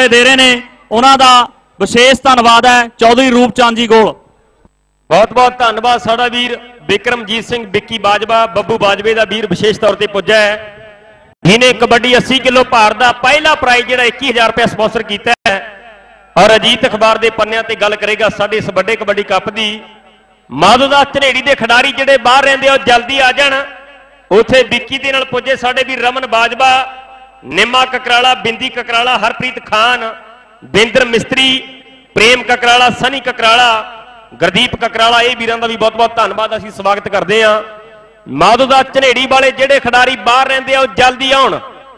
रुपए दे रहे हैं, उन्होंने विशेष धन्यवाद है चौधरी रूपचंद जी कोल। बहुत बहुत धन्यवाद साडा वीर बिक्रमजीत सिंह बिक्की बाजवा बब्बू बाजवे का वीर विशेष तौर पर पुजा है, जिन्हें कबड्डी 80 किलो भार का पहला प्राइज जो 21,000 रुपया स्पॉन्सर किया है। और अजीत अखबार के पन्नियां ते गल करेगा साडे इस वड्डे कबड्डी कप की। माधोदास झनेड़ी के खिडारी जिहड़े बाहर रहिंदे हो जल्दी आ जाण, उत्थे बिक्की दे नाल पुजे साडे वीर रमन बाजवा, निम्मा ककराला, बिंदी ककराला, हरप्रीत खान, बिंदर मिस्त्री, प्रेम ककराला, सनी ककराला, गुरदीप ककराला, ये वीरां दा भी बहुत बहुत धन्नवाद असीं स्वागत करते हैं। माधोदास झनेड़ी वाले जिहड़े खिडारी बाहर रहिंदे हो जल्दी आउण।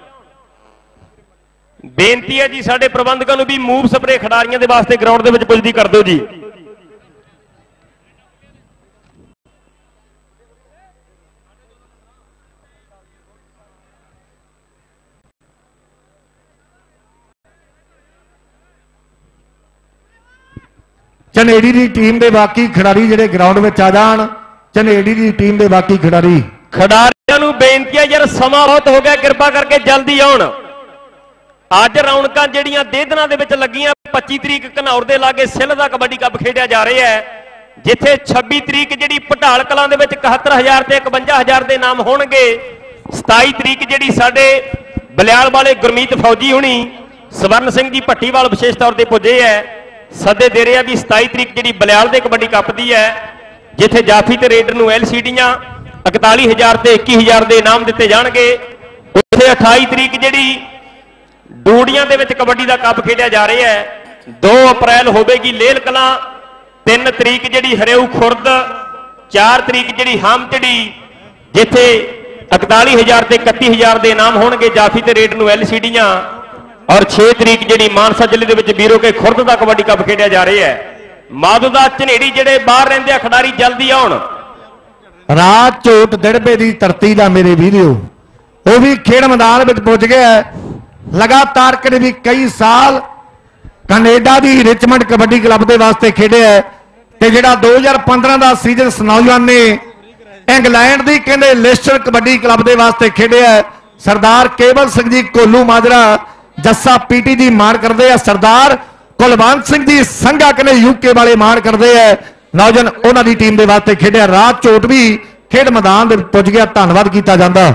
बेनती है जी साडे प्रबंधकां नूं भी मूव स्प्रे खिडारियों के वास्ते ग्राउंड दे विच पुजदी कर दो जी। झनेड़ी की टीम के बाकी खिडारी जिहड़े ग्राउंड में आ जाण, झनेड़ी की टीम के बाकी खिडारियों नूं बेनती है यार समा बहुत हो गया, कृपा करके जल्दी आउण। अज रौनकां जिहड़ियां देधना दे विच लगियां 25 तरीक घनौर दे लागे सिल दा कबड्डी कप खेडिया जा रहा है, जिथे 26 तरीक जिहड़ी पटाल कलां दे विच 71,000 ते 51,000 दे नाम होणगे। 27 तरीक जिहड़ी साडे बलियाल वाले गुरमीत फौजी हुणी स्वर्ण सिंह जी भट्टीवाल विशेष तौर पर पुजे है, सदे दे रहे भी 27 तरीक जिहड़ी बलियाल दे कबड्डी कप दी है, जिथे जाफी ते रेडर नूं LCDयां 41,000 ते 21,000 दे इनाम दिते जाणगे। उत्थे 28 तरीक जिहड़ी डूड़ियां दे विच कबड्डी दा कप खेडिया जा रहा है। 2 अप्रैल होगी लेल कलां, 3 तरीक जिहड़ी हरेऊ खुरद, 4 तरीक जिहड़ी हामचड़ी जिथे 41,000 ते 31,000 दे इनाम होणगे जाफी ते रेडर नूं LCDयां, और 6 तरीक जिहड़ी मानसा जिले दे विच बीरो के खुरद दा कबड्डी कप खेडिया जा रहा है। माधोदास झनेड़ी जिहड़े बाहर रहिंदे आ खिडारी जल्दी आउण। राज झोट दिड़बे की धरती का मेरे वीडियो वो भी खेड मैदान में पुज गया है। लगातार कने भी कई साल कनेडा की रिचमंड कबड्डी क्लब के वास्ते खेडे है, ते जिहड़ा 2015 का सीजन इस नौजवान ने इंग्लैंड की कहते लेस्टर कबड्डी क्लब के वास्ते खेडे है। सरदार केवल सिंह जी कोलू माजरा जस्सा पीटी जी मान करते हैं, सरदार कुलवंत सिंह जी संघा कने यूके वाले मान करते हैं। नौजवान उन्होंने टीम के वास्ते खेडे, राज चोट भी खेड मैदान में पुज गया, धन्यवाद किया जाता।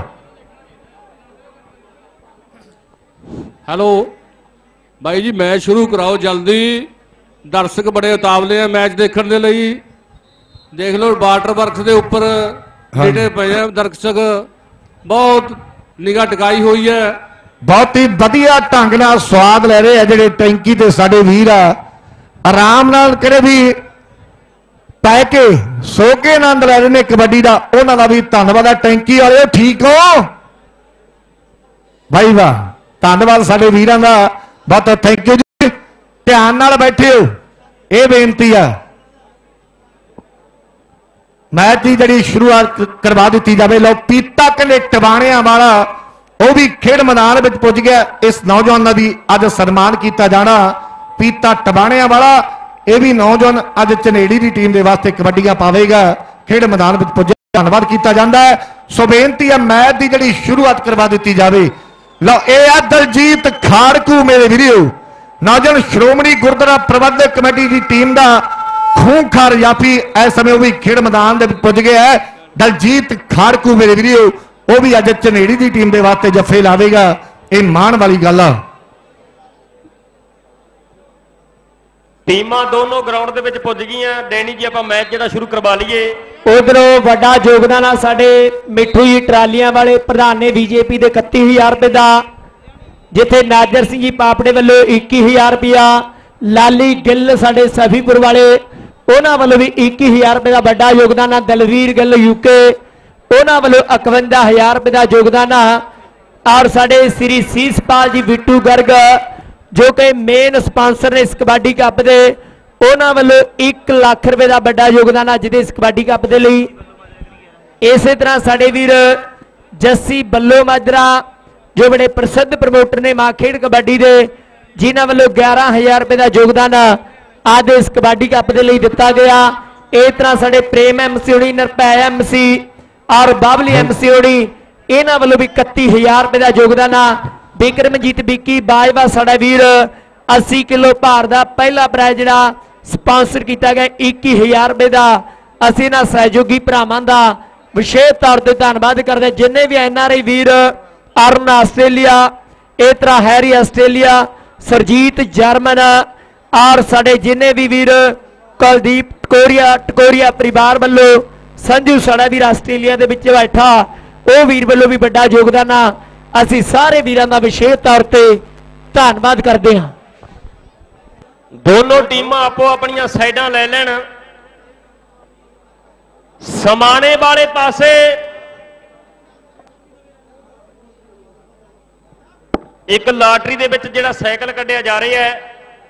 हेलो भाई जी, मैच शुरू कराओ जल्दी, दर्शक बड़े उतावले हैं मैच देखने के लिए। देख लो वाटर वर्क्स के उपर खड़े पे हैं दर्शक, बहुत निगाह टिकाई हुई है, बहुत ही वधिया ढंग नाल स्वाद ले रहे हैं जिहड़े टैंकी ते साडे वीर आ, आराम नाल करे भी पै के सो के आनंद ले रहे हैं कबड्डी का, उन्हां दा भी धन्नवाद है। टैंकी वाले ठीक हो भाई, वाह धन्यवाद साडे वीरां दा, बहुत थैंक यू जी। ध्यान नाल बैठे हो, ये बेनती है मैच की जी शुरुआत करवा दी जाए। लो पीता कने टबाणिया वाला वो भी खेड मैदान में पुज गया, इस नौजवान का भी अज सन्मान किया जाना। पीता टबाणिया वाला ये भी नौजवान अज झनेड़ी की टीम के वास्ते कबड्डियां पावेगा, खेड मैदान में पुजे, धन्यवाद किया जाता है। सो बेनती है मैच की जी शुरुआत करवा दी जाए। लो ये दलजीत खाड़कू मेरे वीडियो नौजवान श्रोमणी गुरुद्वारा प्रबंधक कमेटी की टीम का खूंखार जाफी इस समय भी खेड मैदान में पुज गया है। दलजीत खाड़कू मेरे वीडियो वो भी अज झनेड़ी की टीम के वास्ते जफे लावेगा, ये माण वाली गल आ। टीमां दोनों ग्राउंड के पुज गई। डैनी जी आप मैच जो शुरू करवा लीए। उधरों बड़ा योगदान आ साडे मिठू जी ट्रालियां वाले प्रधान ने बीजेपी के 31,000 रुपए का, जिथे नाजर सिंह जी पापड़े वालों 21,000 रुपया, लाली गिल साडे सफीपुर वाले उन्होंने वालों भी 21,000 रुपए का बड़ा योगदान आ। दलवीर गिल यूके उन्होंने वालों 51,000 रुपए का योगदान आ। और साडे श्री सीसपाल जी बिट्टू गर्ग जो कि मेन स्पॉन्सर ने इस कबड्डी कप के, उन्होंने वालों 1 लाख रुपए का बड़ा योगदान आ जिहदे इस कबड्डी कप के लिए। इस तरह साडे वीर जस्सी बल्लो माजरा जो बड़े प्रसिद्ध प्रमोटर ने मां खेड कबड्डी के, जिन्होंने वालों 11,000 रुपए का योगदान आज इस कबड्डी कप के लिए दिता गया। इस तरह साडे प्रेम MC होनी, निरभै MC और बाबली MC होनी, इन्होंने वालों भी 31,000 रुपए का योगदान आ। बिक्रमजीत बिक्की बाजवा साडा वीर 80 किलो भार का पहला प्राइज जिहड़ा स्पॉन्सर किया गया 21,000 रुपए का। असीं इन्हां सहयोगी भरावां दा विशेष तौर पर धन्नवाद करते जिन्ने भी NRI वीर अरुण आस्ट्रेलिया, एतरा हैरी आस्ट्रेलिया, सरजीत जर्मन और साडे जिन्ने भी वीर कुलदीप टकोरिया परिवार वालों संजू साड़ा वीर आस्ट्रेलिया दे विच बैठा वो वीर वालों भी बड़ा योगदान आ। असीं सारे वीरां दा विशेष तौर पर धन्नवाद करते हैं। दोनों टीमां आपो अपनियां साइडां ले लैण। समाने वाले पासे एक लॉटरी दे विच जिहड़ा साइकिल कढ़िया जा रहा है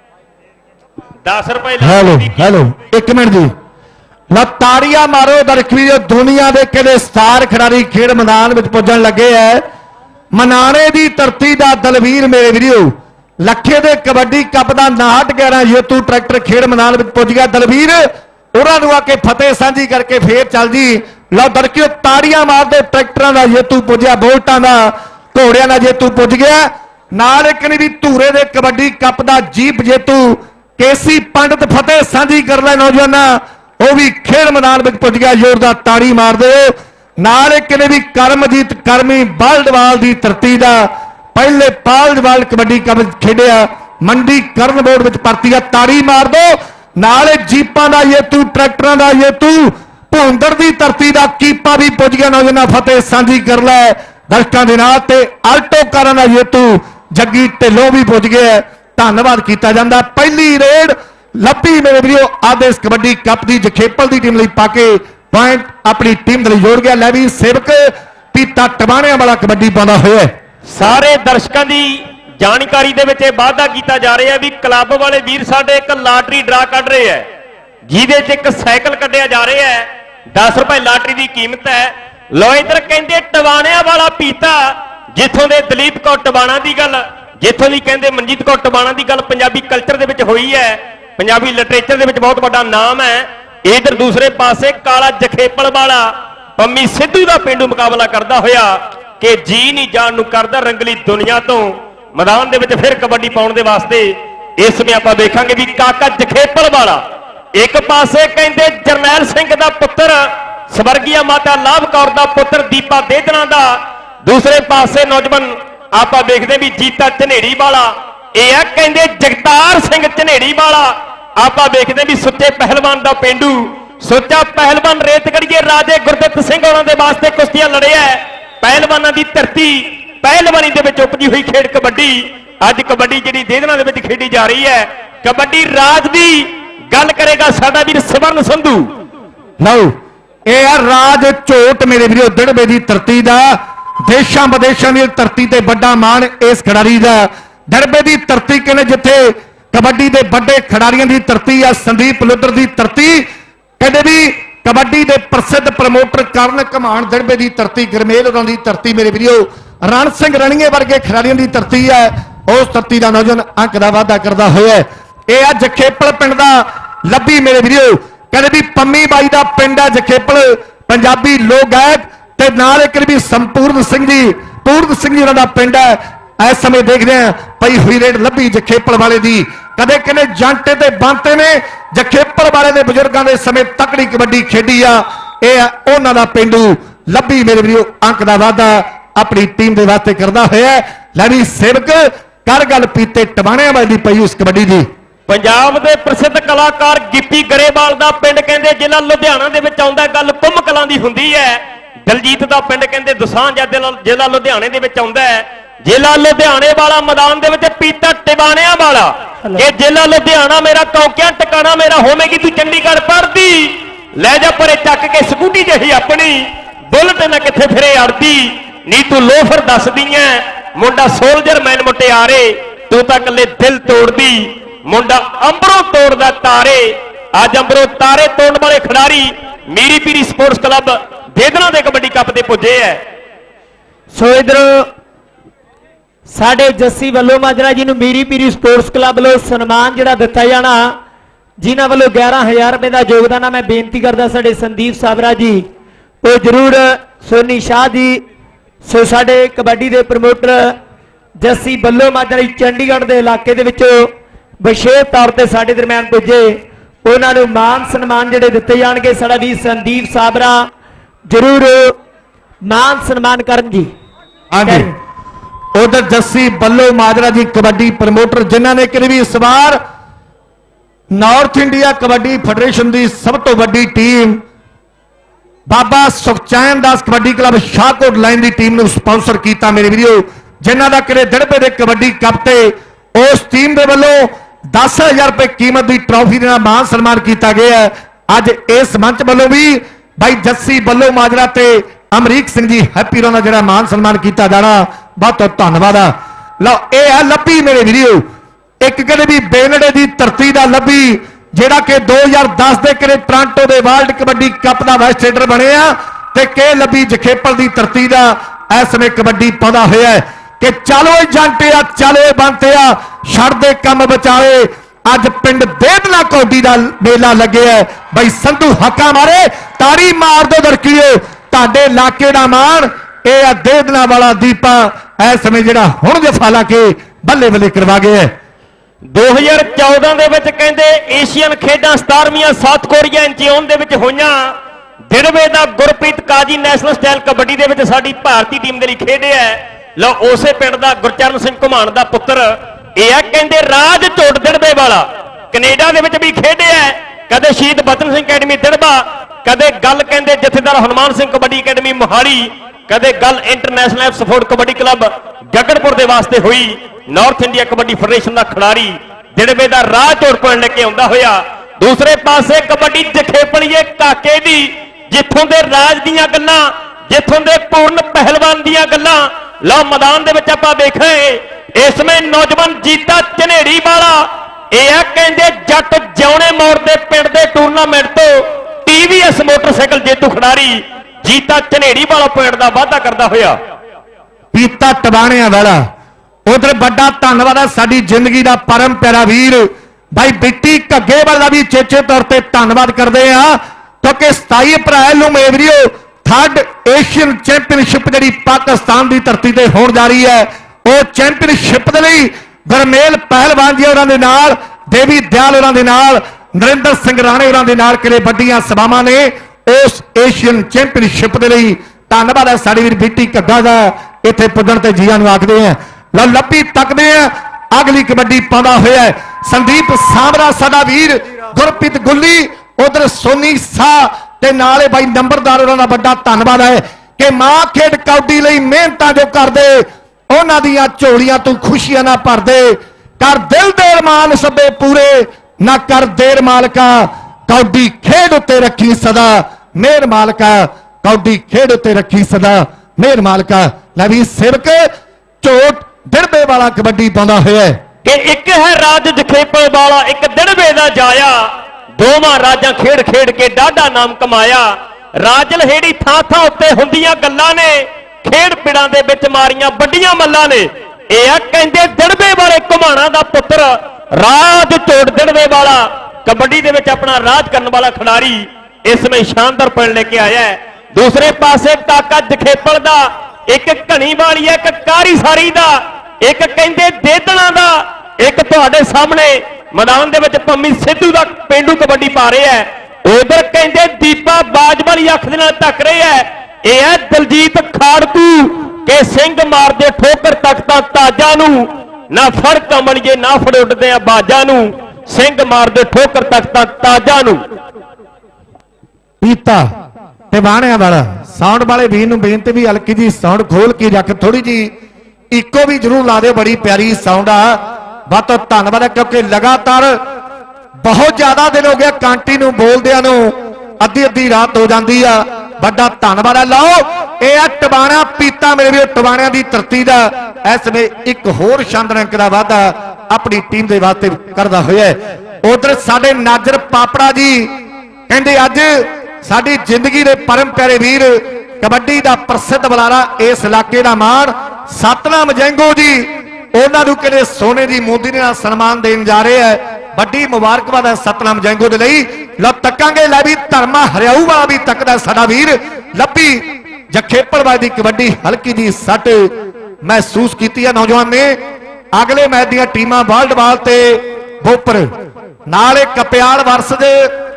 10 रुपए। हेलो 1 मिनट जी ताड़ियां मारो दर्शक दुनिया के किहड़े स्टार खिडारी खेड मैदान में पुजन लगे है। मनाने की धरती का दलवीर मेरे वीडियो लखे दे कबड्डी कप का 59-11 जेतू ट्रैक्टर खेड मैदान में पुज गया। दलवीर उन्होंने आके फतेह सांझी करके फिर चल जी। लो दर्शकों ताड़ियां मारते ट्रैक्टरों का जेतू पुजया, बोल्टां का घोड़िया का जेतू पुज गया। नाल एक ने भी धूरे दे कबड्डी कप का जीप जेतू केसी पंडित फतेह सांझी कर ले नौजवान वो भी खेड मैदान में पुज गया। जोरदार ताड़ी मार दो। नाल एक ने भी करमजीत करमी बालडवाल की धरती का पहले बालडवाल कबड्डी कप खेडिया मंडी करन बोर्ड में भर्ती है। ताड़ी मार दो। नाले जीपां का जेतू ट्रैक्टरों का जेतू भूंदड़ की धरती का कीपा भी पुज गया। नौजवान फतेह सांझी कर लै दर्शकों के नाल ते आल्टो कारां का जेतू जग्गी ढिल्लों भी पुज गया। धन्नवाद किया जाता। पहली रेड लभी मेरे वीडियो आधे इस कबड्डी कप की जखेपल की टीम पाके पॉइंट अपनी टीम जोड़ गया। लै भी सेवक पीता टबाणियां वाला कबड्डी पाता हुआ सारे दर्शकों की जानकारी दे विच वाधा किया जा रहा है भी क्लब वाले वीर साडे एक लॉटरी ड्रा कढ़ रहे हैं जिहदे च एक साइकिल कढ़िया जा रहा है। 10 रुपए लॉटरी की कीमत है। लो इधर कहते टबाणियां वाला पीता जिथों दे दलीप कौर टबाणा की गल, जिथों की कहते मनजीत कौर टबाणा की गल पंजाबी कल्चर दे विच होई है, पंजाबी लिटरेचर दे विच बहुत बड़ा नाम है। इधर दूसरे पासे काला जखेपल वाला पंमी सिद्धू का पेंडू मुकाबला करता होया कि जी नहीं जान नूं करदा रंगली दुनिया तो मैदान दे विच फिर कबड्डी पाउण दे वास्ते। इस समय आपां देखांगे भी काका जखेपल वाला एक पासे कहते जरनैल सिंह दा पुत्र स्वर्गीय माता लाभ कौर दा पुत्र दीपा देधना दा, दूसरे पासे नौजवान आपां देखदे भी जीता झनेड़ी वाला यह है कहते जगतार सिंह झनेड़ी वाला। आपां देखदे भी सुच्चे पहलवान दा पेंडू सुच्चा पहलवान रेतगढ़िए राजे गुरदित सिंह होरां दे वास्ते कुश्तियां लड़िया है। पहलवानां दी धरती पहलवानी दे विच उपजी हुई खेड कबड्डी अज कबड्डी जिहड़ी देधना दे विच खेडी जा रही है। कबड्डी राज दी गल करेगा साडा वीर स्वर्ण संधू। लो यह राज झोट मेरे वीरो दिड़बे की धरती का देशों विदेशों की धरती से बड़ा मान इस खिडारी का। दिड़बे की धरती कहने जिथे कबड्डी के बड़े खिडारियों की धरती है। संदीप लुद्र की धरती कहते भी कबड्डी के प्रसिद्ध प्रमोटर करण घमान दिड़बे की धरती गरमेल होरां दी धरती मेरे वीरो रण सिंह रणीए वर्गे खिडारियों की धरती है। उस धरती का नौजवान अंक का वाधा करता हुआ यह जखेपल पिंड का लभी मेरे वीरो कहते भी पम्मी बाई का पिंड है जखेपल पंजाबी लोक गायक ते नाल एक भी संपूर्ण सिंह जी पूर्ण सिंह जी उन्होंने पिंड है। इस समय देख रहे हैं पई हुई रेड लभी जखेपल वाले की कदे कहने जांटे ते बांते ने जखेपल वाले के बुजुर्गों के समय तकड़ी कबड्डी खेडी आ। यह उन्हों का पेंडू लभी मेरे वीरो अंक का वाधा अपनी टीम के वास्ते करता हुआ लवी सेवक कर गल पीते टबाणियां वाली पई उस कबड्डी की। पंजाब के प्रसिद्ध कलाकार गिप्पी गरेवाल का पिंड कहते जिला लुधियाना दे विच आउंदा गल कुंभ कलां दी हुंदी है। दलजीत का पिंड कहते दुसांझ जिला लुधियाने दे विच आउंदा है। जिला लुधियाने वाला मैदान दे विच पीता टिबाणियां वाला ये जिला लुधियाना मेरा कौकिया टिकाणा मेरा होवेगी तू चंडीगढ़ पढ़दी लै जा परे चक के स्कूटी जही अपनी बुलट ना किथे फिरे अड़दी नी तू लोफर दसदी है मुंडा सोल्जर मैन मुटियारे तू तां कल्ले दिल तोड़दी मुंडा अंबरों तोड़दा तारे। अज अंबरों तारे तोड़न वाले खिडारी मीरी पीरी स्पोर्ट्स क्लब देधना दे कबड्डी कप ते पुजे है। सो इधर साडे जस्सी वालों माजरा जी मीरी पीरी स्पोर्ट्स क्लब वालों सन्मान जिहड़ा दिता जाना जिन्हां वालों 11,000 रुपए का योगदान मैं बेनती करदा साडे संदीप साबरा जी वो जरूर सोनी शाह जी सो साडे कबड्डी के प्रमोटर जस्सी बल्लो माजरा चंडीगढ़ के इलाके दे विचों ਵਿਸ਼ੇਸ਼ ਤੌਰ ਤੇ ਸਾਡੇ ਦਰਮਿਆਨ ਪੁੱਜੇ ਉਹਨਾਂ ਨੂੰ ਮਾਨ ਸਨਮਾਨ ਜਿਹੜੇ ਦਿੱਤੇ ਜਾਣਗੇ। ਸਾਡਾ ਵੀ ਸੰਦੀਪ ਸਾਬਰਾ ਜ਼ਰੂਰ ਮਾਨ ਸਨਮਾਨ ਕਰਨ ਜੀ। ਹਾਂਜੀ ਉਧਰ ਜੱਸੀ ਬੱਲੋ ਮਾਜਰਾ ਜੀ ਕਬੱਡੀ ਪ੍ਰਮੋਟਰ ਜਿਨ੍ਹਾਂ ਨੇ ਕਿ ਵੀ ਇਸ ਵਾਰ ਨਾਰਥ ਇੰਡੀਆ ਕਬੱਡੀ ਫੈਡਰੇਸ਼ਨ ਦੀ ਸਭ ਤੋਂ ਵੱਡੀ team Baba Sukhchain Das kabaddi club Shahkot line ਦੀ ਟੀਮ ਨੂੰ ਸਪਾਂਸਰ ਕੀਤਾ। ਮੇਰੇ ਵੀਡੀਓ ਜਿਨ੍ਹਾਂ ਦਾ ਕਿਰੇ ਦੜਬੇ ਦੇ ਕਬੱਡੀ ਕੱਪ ਤੇ ਉਸ ਟੀਮ ਦੇ ਵੱਲੋਂ 10,000 ਰੁਪਏ ਕੀਮਤ ਦੀ ਟਰਾਫੀ ਦੇ ਨਾਲ ਮਾਨ ਸਨਮਾਨ ਕੀਤਾ ਗਿਆ ਹੈ। ਅੱਜ ਇਸ ਮੰਚ ਵੱਲੋਂ ਵੀ ਭਾਈ ਜੱਸੀ ਬੱਲੋ ਮਾਜਰਾ ਤੇ ਅਮਰੀਕ ਸਿੰਘ ਜੀ ਹੈਪੀ ਰੋਂ ਦਾ ਜਿਹੜਾ ਮਾਨ ਸਨਮਾਨ ਕੀਤਾ ਜਾਣਾ ਬਹੁਤ ਬਹੁਤ ਧੰਨਵਾਦ ਆ। ਲਓ ਇਹ ਹੈ ਲੱਭੀ ਮੇਰੇ ਵੀਡੀਓ ਇੱਕ ਕਿਹੜੇ ਵੀ ਬੇਨੜੇ ਦੀ ਧਰਤੀ ਦਾ ਲੱਭੀ ਜਿਹੜਾ ਕਿ 2010 ਦੇ ਕਿਹੜੇ ਟੋਰਾਂਟੋ ਦੇ ਵਰਲਡ ਕਬੱਡੀ ਕੱਪ ਦਾ ਵਾਈਸ ਰੇਡਰ ਬਣਿਆ ਤੇ ਕੇ ਲੱਭੀ ਜਖੇਪਲ ਦੀ ਧਰਤੀ ਦਾ ਇਸ ਸਮੇਂ ਕਬੱਡੀ ਪਾਉਂਦਾ ਹੋਇਆ ਹੈ ਕਿ ਚਲੋ ਜੰਟਿਆ ਚਲੋ ਬੰਤਿਆ ਛੱਡ ਦੇ ਕੰਮ ਬਚਾਏ। ਅੱਜ ਪਿੰਡ ਦੇਦਨਾ ਕੌਡੀ ਦਾ ਮੇਲਾ ਲੱਗਿਆ ਬਈ ਸੰਧੂ ਹੱਕਾ ਮਾਰੇ ਤਾੜੀ ਮਾਰ ਦੋ ਦਰਕੀਓ ਤੁਹਾਡੇ ਇਲਾਕੇ ਦਾ ਮਾਣ ਇਹ ਆ ਦੇਦਨਾ ਵਾਲਾ ਦੀਪਾ ਇਸ ਸਮੇਂ ਜਿਹੜਾ ਹੁਣ ਜਫਾ ਲਾ ਕੇ ਬੱਲੇ ਬੱਲੇ ਕਰਵਾ ਗਿਆ। 2014 ਦੇ ਵਿੱਚ ਕਹਿੰਦੇ ਏਸ਼ੀਅਨ ਖੇਡਾਂ 17ਵੀਆਂ ਸਾਊਥ ਕੋਰੀਆ ਇੰਚੀਓਨ ਦੇ ਵਿੱਚ ਹੋਈਆਂ। ਦਿੜਵੇ ਦਾ ਗੁਰਪ੍ਰੀਤ ਕਾਜੀ ਨੈਸ਼ਨਲ ਸਟਾਈਲ ਕਬੱਡੀ ਦੇ ਵਿੱਚ ਸਾਡੀ ਭਾਰਤੀ ਟੀਮ ਦੇ ਲਈ ਖੇਡਿਆ। ਲਓ ਉਸੇ ਪਿੰਡ ਦਾ ਗੁਰਚਰਨ ਸਿੰਘ ਘੁਮਾਣ ਦਾ ਪੁੱਤਰ ਇਹ ਆ ਕਹਿੰਦੇ ਰਾਜ ਝੋਟ ਦਿੜਵੇ ਵਾਲਾ ਕੈਨੇਡਾ ਦੇ ਵਿੱਚ ਵੀ ਖੇਡਿਆ। ਕਦੇ ਸ਼ਹੀਦ ਬਚਨ ਸਿੰਘ ਅਕੈਡਮੀ ਦਿੜਬਾ ਕਦੇ ਗੱਲ ਕਹਿੰਦੇ ਜਥੇਦਾਰ ਹਨੂਮਾਨ ਸਿੰਘ ਕਬੱਡੀ ਅਕੈਡਮੀ ਮੋਹਾਲੀ ਕਦੇ ਗੱਲ international Abbotsford kabaddi club Gaganpur ਦੇ ਵਾਸਤੇ ਹੋਈ। ਨਾਰਥ ਇੰਡੀਆ ਕਬੱਡੀ ਫੈਡਰੇਸ਼ਨ ਦਾ ਖਿਡਾਰੀ ਦਿੜਵੇ ਦਾ ਰਾਹ ਝੋਟ ਪੁਆਇੰਟ ਲੈ ਕੇ ਆਉਂਦਾ ਹੋਇਆ। ਦੂਸਰੇ ਪਾਸੇ ਕਬੱਡੀ ਜਖੇਪਲੀਏ ਕਾਕੇ ਦੀ ਜਿੱਥੋਂ ਦੇ ਰਾਜ ਦੀਆਂ ਗੱਲਾਂ ਜਿੱਥੋਂ ਦੇ ਪੂਰਨ ਪਹਿਲਵਾਨ ਦੀਆਂ ਗੱਲਾਂ। ਲਓ ਮੈਦਾਨ ਦੇ ਵਿੱਚ ਆਪਾਂ ਵੇਖੇ ਇਸ ਸਮੇਂ ਨੌਜਵਾਨ ਜੀਤਾ ਝਨੇੜੀ ਵਾਲਾ ਇਹ ਆ ਕਹਿੰਦੇ ਜੱਟ ਜਿਉਣੇ ਮੋੜ ਦੇ ਪਿੰਡ ਦੇ ਟੂਰਨਾਮੈਂਟ ਤੋਂ TVS ਮੋਟਰਸਾਈਕਲ ਜੇਤੂ ਖਿਡਾਰੀ ਜੀਤਾ ਝਨੇੜੀ ਵਾਲਾ ਪੁਆਇੰਟ ਦਾ ਵਾਅਦਾ ਕਰਦਾ ਹੋਇਆ। ਪੀਤਾ ਟਵਾਣਿਆਂ ਵਾਲਾ ਉਧਰ ਵੱਡਾ ਧੰਨਵਾਦ ਹੈ ਸਾਡੀ ਜ਼ਿੰਦਗੀ ਦਾ ਪਰਮ ਪਿਆਰਾ ਵੀਰ ਭਾਈ ਬਿੱਟੀ ਘੱਗੇ ਵਾਲਾ ਵੀ ਚੇਚੇ ਤੌਰ ਤੇ ਧੰਨਵਾਦ ਕਰਦੇ ਆ ਕਿਉਂਕਿ 27 ਅਪ੍ਰੈਲ ਨੂੰ ਮੇਵਰੀਓ ਥਰਡ ਏਸ਼ੀਅਨ ਚੈਂਪੀਅਨਸ਼ਿਪ ਜਿਹੜੀ ਪਾਕਿਸਤਾਨ ਦੀ ਧਰਤੀ ਤੇ ਹੋਣ ਜਾ ਰਹੀ ਹੈ ਉਹ ਚੈਂਪੀਅਨਸ਼ਿਪ ਦੇ ਲਈ ਗਰਮੇਲ ਪਹਿਲਵਾਨ ਜੀ ਹੋਰਾਂ ਦੇ ਨਾਲ ਦੇਵੀ ਦਿਆਲ ਹੋਰਾਂ ਦੇ ਨਾਲ ਨਰਿੰਦਰ ਸਿੰਘ ਰਾਣੇ ਹੋਰਾਂ ਦੇ ਨਾਲ ਕਿਹੜੇ ਵੱਡੀਆਂ ਸਭਾਵਾਂ ਨੇ ਉਸ ਏਸ਼ੀਅਨ ਚੈਂਪੀਅਨਸ਼ਿਪ ਦੇ ਲਈ ਧੰਨਵਾਦ ਹੈ ਸਾਡੇ ਵੀਰ ਬਿੱਟੀ ਘੱਗਾ ਦਾ ਇੱਥੇ ਪੁੱਜਣ ਤੇ ਜੀਆਂ ਨੂੰ ਆਖਦੇ ਆ। ਲਓ ਲੱਭੀ ਤੱਕਦੇ ਆ ਅਗਲੀ ਕਬੱਡੀ ਪਾਉਂਦਾ ਹੋਇਆ ਸੰਦੀਪ ਸਾਬਰਾ ਸਾਡਾ ਵੀਰ ਗੁਰਪ੍ਰੀਤ ਗੁੱਲੀ ਉਧਰ ਸੋਨੀ ਸਾਹ ਤੇ ਨਾਲੇ ਬਾਈ ਨੰਬਰਦਾਰ ਉਹਨਾਂ ਦਾ ਵੱਡਾ ਧੰਨਵਾਦ ਹੈ ਕਿ ਮਾਂ ਖੇਡ ਕਬੱਡੀ ਲਈ ਮਿਹਨਤਾਂ ਜੋ ਕਰਦੇ ਉਹਨਾਂ ਦੀਆਂ ਝੋਲੀਆਂ ਤੋਂ ਖੁਸ਼ੀਆਂ ਨਾ ਭਰਦੇ ਕਰ ਦਿਲ ਦੇ ਅਰਮਾਨ ਸਭੇ ਪੂਰੇ ਨਾ ਕਰ ਦੇਰ ਮਾਲਕਾ ਕਬੱਡੀ ਖੇਡ ਉੱਤੇ ਰੱਖੀ ਸਦਾ ਮਿਹਰ ਮਾਲਕਾ ਕਬੱਡੀ ਖੇਡ ਉੱਤੇ ਰੱਖੀ ਸਦਾ ਮਿਹਰ ਮਾਲਕਾ। ਲੈ ਵੀ ਸਿਰਕ ਝੋਟ ਦਿੜਬੇ ਵਾਲਾ ਕਬੱਡੀ ਪਾਉਂਦਾ ਹੋਇਆ ਕਿ ਇੱਕ ਹੈ ਰਾਜ ਜਖੇਪਲ ਵਾਲਾ ਇੱਕ ਦਿੜਬੇ ਦਾ ਜਾਇਆ ਦੋਵਾਂ ਰਾਜਾਂ ਖੇਡ ਖੇਡ ਕੇ ਡਾਢਾ ਨਾਮ ਕਮਾਇਆ। ਰਾਜ ਲਹੇੜੀ ਥਾਂ ਥਾਂ ਉੱਤੇ ਹੁੰਦੀਆਂ ਗੱਲਾਂ ਨੇ ਖੇਡ ਪਿੜਾਂ ਦੇ ਵਿੱਚ ਮਾਰੀਆਂ ਵੱਡੀਆਂ ਮੱਲਾਂ ਨੇ। ਇਹ ਆ ਕਹਿੰਦੇ ਦਿੜਬੇ ਵਾਲੇ ਘੁਮਾਣਾ ਦਾ ਪੁੱਤਰ ਰਾਜ ਝੋਟ ਦਿੜਬੇ ਵਾਲਾ ਕਬੱਡੀ ਦੇ ਵਿੱਚ ਆਪਣਾ ਰਾਜ ਕਰਨ ਵਾਲਾ ਖਿਡਾਰੀ ਇਸ ਵਿੱਚ ਸ਼ਾਨਦਾਰ ਪੁਆਇੰਟ ਲੈ ਕੇ ਆਇਆ ਹੈ। ਦੂਸਰੇ ਪਾਸੇ ਕਾਕਾ ਜਖੇਪਲ ਦਾ ਇੱਕ ਘਣੀ ਵਾਲੀ ਹੈ ਇੱਕ ਕਾਰੀ ਸਾਰੀ ਦਾ ਇੱਕ ਕਹਿੰਦੇ ਦੇਦਣਾ ਦਾ ਇੱਕ ਤੁਹਾਡੇ ਸਾਹਮਣੇ ਮੈਦਾਨ ਦੇ ਵਿੱਚ ਪੰਮੀ ਸਿੱਧੂ ਦਾ ਪਿੰਡੂ ਕਬੱਡੀ ਪਾ ਰਿਹਾ ਹੈ। ਉਧਰ ਕਹਿੰਦੇ ਦੀਪਾ ਬਾਜ ਵਾਲੀ ਅੱਖ ਦੇ ਨਾਲ ਧੱਕ ਰਿਹਾ ਹੈ। ਇਹ ਹੈ ਦਲਜੀਤ ਖਾੜਕੂ ਕਿ ਸਿੰਘ ਮਾਰਦੇ ਠੋਕਰ ਤਖਤਾਂ ਤਾਜਾਂ ਨੂੰ ਨਾ ਫੜ ਕਮਲੀਏ ਨਾ ਫੜ ਉੱਡਦੇ ਆ ਬਾਜਾਂ ਨੂੰ ਸਿੰਘ ਮਾਰਦੇ ਠੋਕਰ ਤਖਤਾਂ ਤਾਜਾਂ ਨੂੰ। ਪੀਤਾ ਤੇ ਬਾਣਿਆਂ ਵਾਲਾ ਸਾਊਂਡ ਵਾਲੇ ਵੀਰ ਨੂੰ ਬੇਨਤੀ ਵੀ ਹਲਕੀ ਜੀ ਸਾਊਂਡ ਖੋਲ ਕੇ ਰੱਖ ਥੋੜੀ ਜੀ ਇੱਕੋ ਵੀ ਜਰੂਰ ਲਾ ਦਿਓ ਬੜੀ ਪਿਆਰੀ ਸਾਊਂਡ ਆ। ਬਹੁਤ ਧੰਨਵਾਦ ਹੈ ਕਿਉਂਕਿ ਲਗਾਤਾਰ ਬਹੁਤ ਜ਼ਿਆਦਾ ਦਿਨ ਹੋ ਗਿਆ ਕਾਂਟੀ ਨੂੰ ਬੋਲਦਿਆਂ ਨੂੰ ਅੱਧੀ ਰਾਤ ਹੋ ਜਾਂਦੀ ਆ। ਵੱਡਾ ਧੰਨਵਾਦ ਹੈ। ਲਓ ਇਹ ਆ ਟਵਾਣਾ ਪੀਤਾ ਮੇਰੇ ਵੀਰੋ ਟਵਾਣਿਆਂ ਦੀ ਧਰਤੀ ਦਾ ਇਸ ਵੇ ਇੱਕ ਹੋਰ ਸ਼ਾਨਦਾਰ ਅੰਕ ਦਾ ਵਾਅਦਾ ਆਪਣੀ ਟੀਮ ਦੇ ਵਾਸਤੇ ਕਰਦਾ ਹੋਇਆ। ਉਧਰ ਸਾਡੇ ਨਾਜਰ ਪਾਪੜਾ ਜੀ ਕਹਿੰਦੇ ਅੱਜ ਸਾਡੀ ਜ਼ਿੰਦਗੀ ਦੇ ਪਰਮ ਪਿਆਰੇ ਵੀਰ ਕਬੱਡੀ ਦਾ ਪ੍ਰਸਿੱਧ ਬੁਲਾਰਾ ਇਸ ਇਲਾਕੇ ਦਾ ਮਾਣ ਸਤਨਾਮ ਜੈਂਗੋ ਜੀ ਉਹਨਾਂ ਨੂੰ ਕਿਹੜੇ ਸੋਨੇ ਦੀ ਮੋਦੀ ਨਾਲ ਸਨਮਾਨ ਦੇਣ ਜਾ ਰਹੇ ਹੈ। ਵੱਡੀ ਮੁਬਾਰਕਬਾਦ ਹੈ ਸਤਨਾਮ ਜੈਂਗੋ ਦੇ ਲਈ। ਲਓ ਤੱਕਾਂਗੇ ਲੈ ਵੀ ਧਰਮਾ ਹਰਿਆਊ ਵਾਲਾ ਵੀ ਤੱਕਦਾ ਸਾਡਾ ਵੀਰ ਲੱਭੀ ਜਖੇਪਲਵਾਦ ਦੀ ਕਬੱਡੀ ਹਲਕੀ ਜੀ ਸੱਟ ਮਹਿਸੂਸ ਕੀਤੀ ਹੈ ਨੌਜਵਾਨ ਨੇ। ਅਗਲੇ ਮੈਚ ਦੀਆਂ ਟੀਮਾਂ ਵਰਲਡ ਬਾਲ ਤੇ ਬੋਪਰ ਨਾਲ ਇਹ ਕਪਿਆਲ ਵਰਸ ਦੇ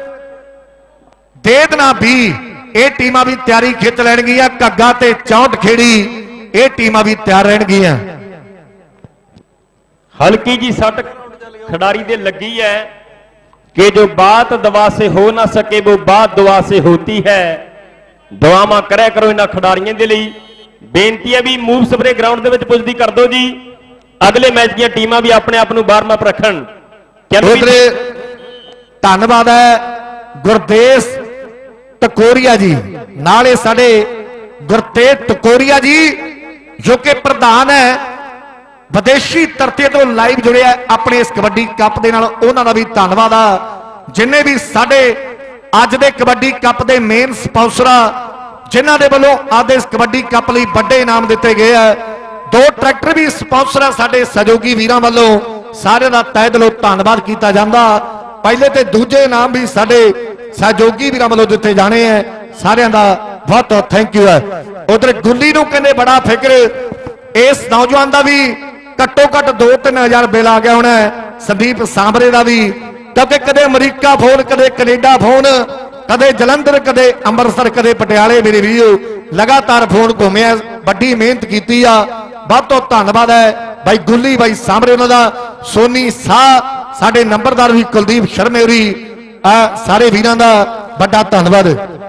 ਦੇਦਨਾ ਵੀ ਇਹ ਟੀਮਾਂ ਵੀ ਤਿਆਰੀ ਖਿੱਚ ਲੈਣਗੀਆਂ। ਘੱਗਾ ਤੇ 64 ਖੇੜੀ ਇਹ ਟੀਮਾਂ ਵੀ ਤਿਆਰ ਰਹਿਣਗੀਆਂ। हल्की जी सट खिडारी दे लगी है कि जो बात दवा से हो ना सके वो बात दुआ से होती है। दुआवां करे करो इन्हां खिडारियों के लिए। बेनती है भी मूव स्प्रे ग्राउंड दे विच पुजदी कर दो जी। अगले मैच दी टीमां भी अपने आप नूं वार्म अप रखण। धन्यवाद है गुरदेश टकोरिया जी, नाले साडे गुरतेज टकोरिया जी जो कि प्रधान है विदेशी धरती तो लाइव जुड़े अपने इस कबड्डी कप के नाल। उन्हां दा भी धन्नवाद आ जिन्ने भी साडे अज दे कबड्डी कप के मेन स्पॉन्सर जिन्हां दे वल्लों आदे इस कबड्डी कप लई वड्डे इनाम दिते गए हैं। 2 ट्रैक्टर भी स्पॉन्सर साडे सहयोगी वीरां वल्लों सारे दा तहे दिलों धन्नवाद कीता जांदा। पहले ते दूजे इनाम भी साडे सहयोगी वीरां वल्लों दिते जाने हैं। सारियां दा बहुत बहुत थैंक यू है। उधर गुल्ली नूं कहंदे बड़ा फिक्र इस नौजवान दा भी घट्टो घट्ट 2-3 हज़ार बिल आ गया होना है। संदीप सांबरे का भी क्योंकि कदे अमरीका फोन कदे कनेडा फोन कदे जलंधर कदे अमृतसर कदे पटियाले मेरे वीडियो लगातार फोन घूमे बड़ी मेहनत की। बहुत बहुत धन्यवाद है भाई गुल्ली भाई सांबरे उन्होंने सोनी शाह साडे नंबरदार भी कुलदीप शर्मे होरी सारे वीरां दा बड़ा धन्यवाद।